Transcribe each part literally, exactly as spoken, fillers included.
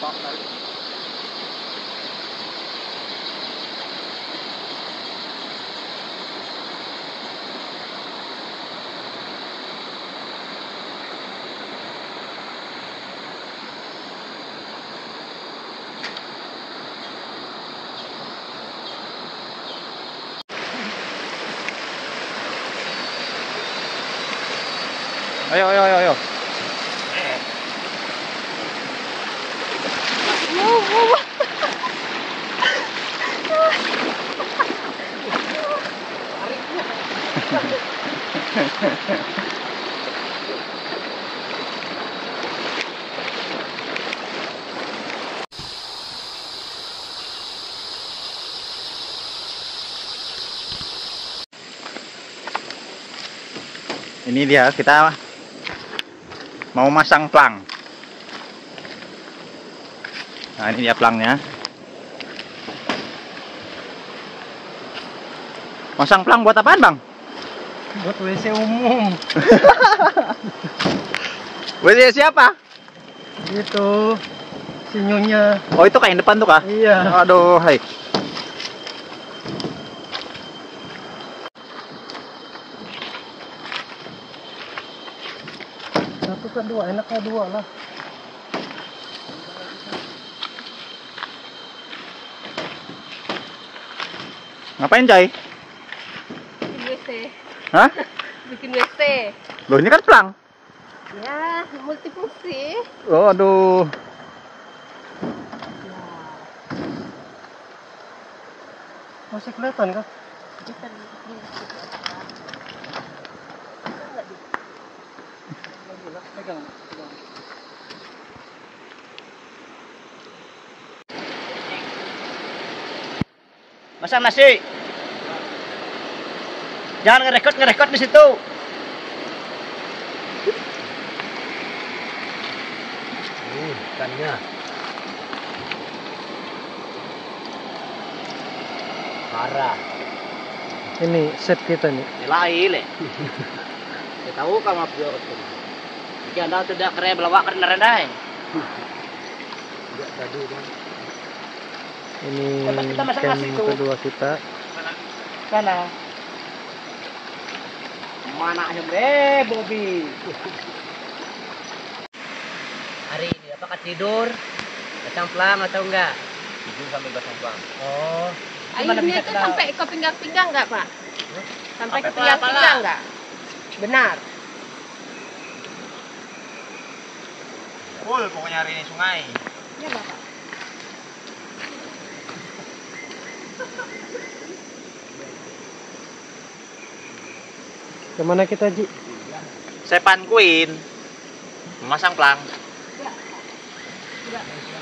Ayo, ayo, ayo, ayo. Ini dia, kita mau masang plang. Nah, ini dia plangnya. Masang plang buat apaan, Bang? Buat W C umum. W C siapa? Itu sinyonya. Oh, itu kayak yang depan tuh kah? Iya. Aduh, hai. Satu ke dua, enaknya dua lah. Ngapain, Coy? Bikin W C. Hah? Bikin W C. Loh, ini kan plang. Ya, multifungsi. Oh, aduh. Masih kelihatan kah? Bisa di Pegang, pegang. Masang nasi. Jangan ngerekod ngerekod di situ. Uh, ikannya. Parah. Ini set kita nih. Nilai le. Saya tahu kamu apa itu. Jika anda tidak keren belawak keren rendah. Enggak tadi kan. Ini Coba kita masak camp nasi tuh. kedua kita. Sana. Mana aja deh, Bobby. Hari ini apakah tidur? Pasang plang atau enggak? Tidur sambil pasang plang. Oh. Gimana Airnya bisa itu tahu? sampai ke pinggang-pinggang nggak, Pak? Sampai ke Sampai pinggang-pinggang nggak? Benar. Full pokoknya hari ini sungai. Ya, Bapak. Kemana kita, Ji? Sepan Queen. Memasang plang. Ya. Enggak.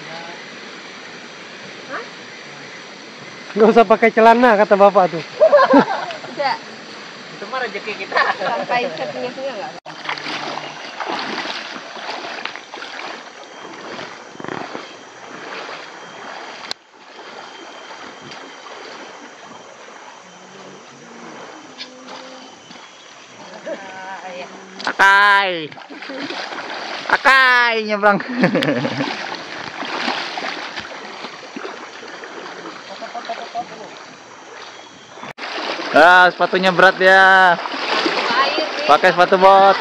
Hah? Nggak usah pakai celana, kata bapak tuh. Tidak. Itu mah rezeki kita. Sampai ke pinggang-pinggang nggak? Akai. Akai nyebrang. Ah, sepatunya berat ya. Air. nih. Pakai sepatu bot.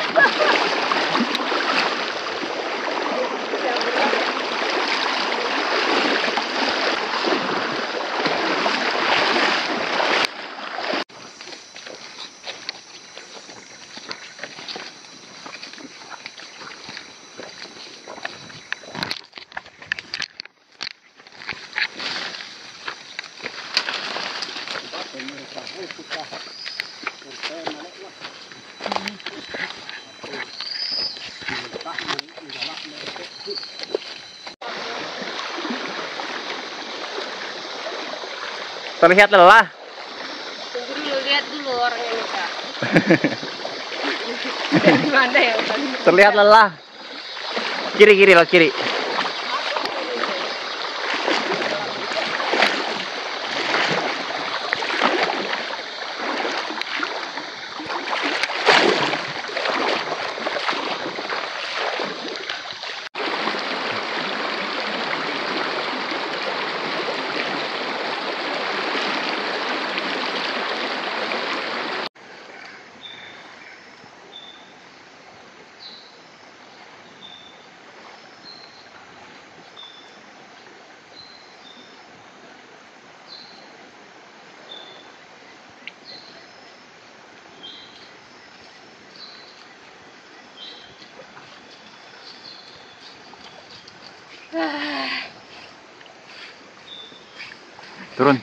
Terlihat lelah. Tunggu dulu, lihat dulu orang ini, Kak. Dari mana ya, Pak? Terlihat lelah. Kiri kiri lah kiri. Turun.